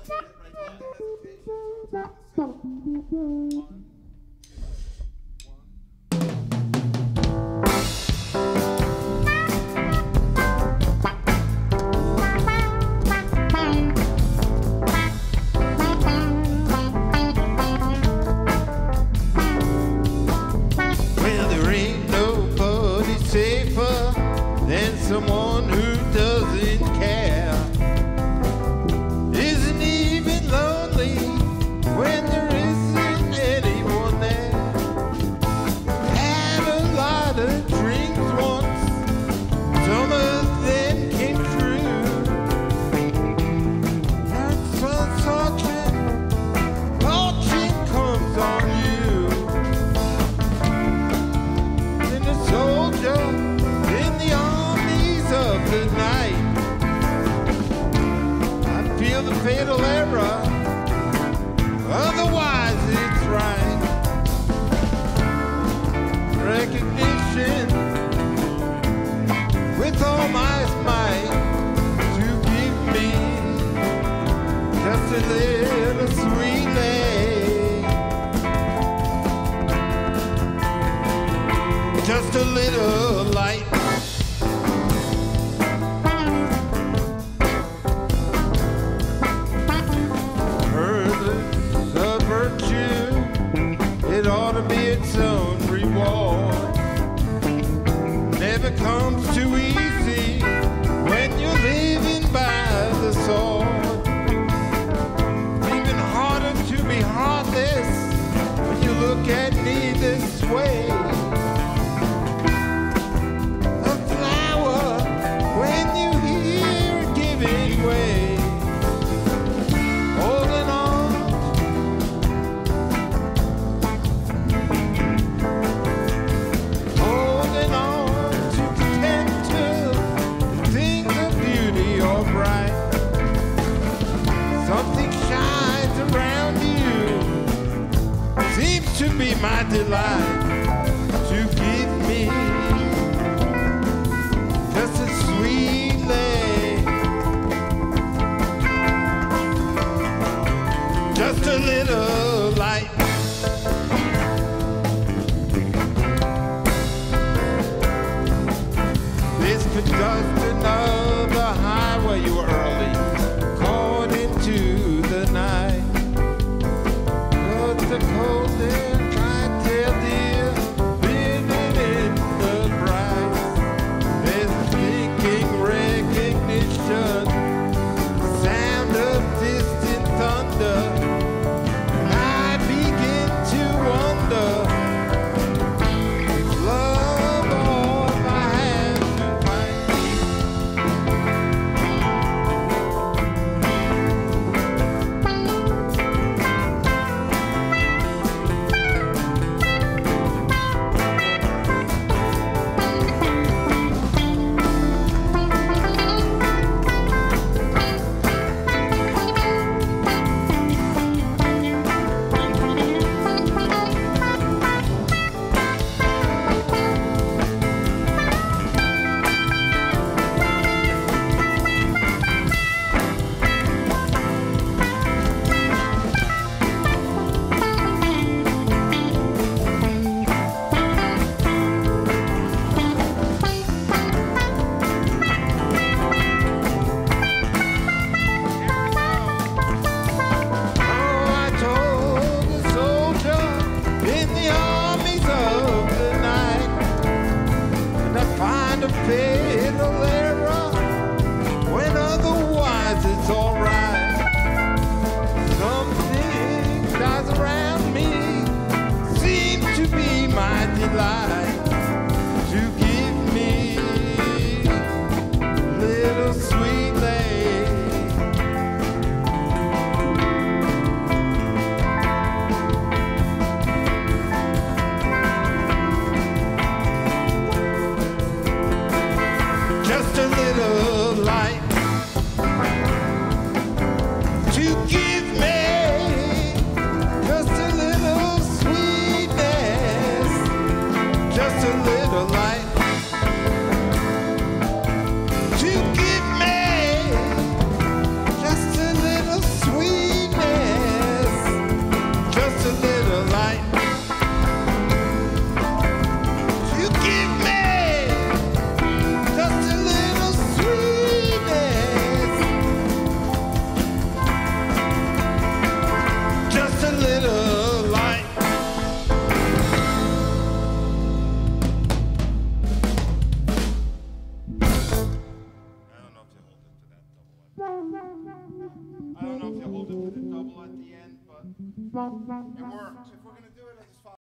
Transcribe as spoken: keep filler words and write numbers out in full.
Well, there ain't nobody safer than someone who doesn't care. Isn't even lonely when there isn't anyone there. Had a lot of dreams once, some of them came true. That's uncertain, fortune comes on you. And a soldier in the armies of the night, I feel the fatal error, otherwise it's right. Recognition with all my might to give me just a little sweet lay, just a little light. Heard the virtue, it ought to be its own reward. Never comes too easy when you're living by the sword. Even harder to be heartless when you look at me this way. A flower when you hear it giving way. Holding on, holding on to pretend to things of beauty or bright. Something shines around you, seems to be my delight, to give me just a sweet lay, just a little light. This could just another highway you were early, caught into the night. But the cold and dry tail deer living in the bright. There's a thinking recognition, sound of distant thunder. I It worked.